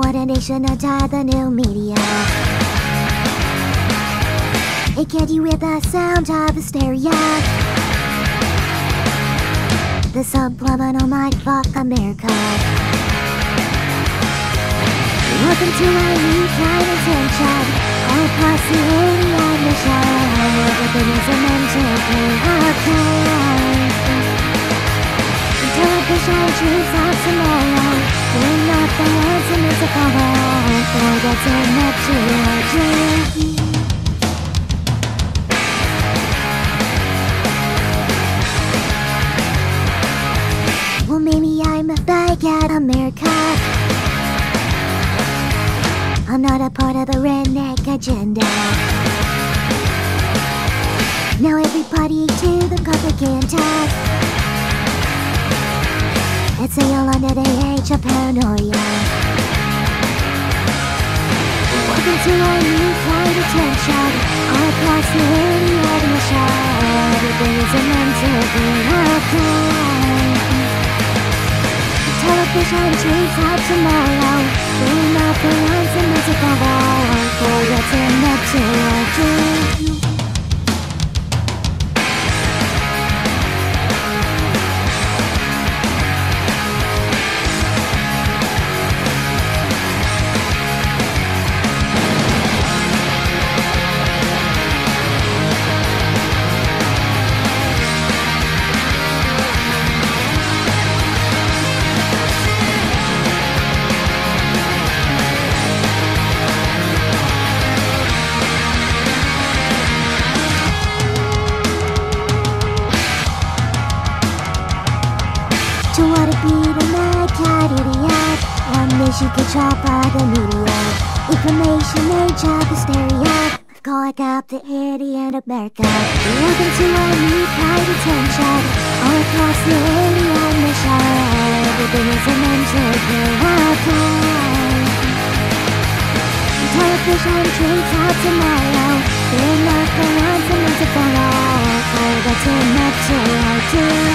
coordination of the new media. It get you with the sound of hysteria. The subliminal might fuck America. Welcome to our new kind of attention. All across the alien mission. Everything is meant to be okay. Television dreams of tomorrow. Doing nothing else and it's a cover. Forgetting that you're a dream. Well, maybe I'm a fake at America. I'm not a part of the redneck agenda. Now everybody to the propaganda. It's all under the age of paranoia. Welcome to our new kind of tension. All across the radio show. Everything is meant to be okay. Television dreams of tomorrow. Doing nothing else and it's a cover. Forgetting that you're a dream. To want to be the mad cat idiot. One mission control by the media. Information age of hysteria. Calling out the idiot America. Welcome to our new kind of tension. All across the alien mission. Everything is meant to be okay. Television dreams of tomorrow. Doing nothing else and it's a follow. Forgetting that you're a dream.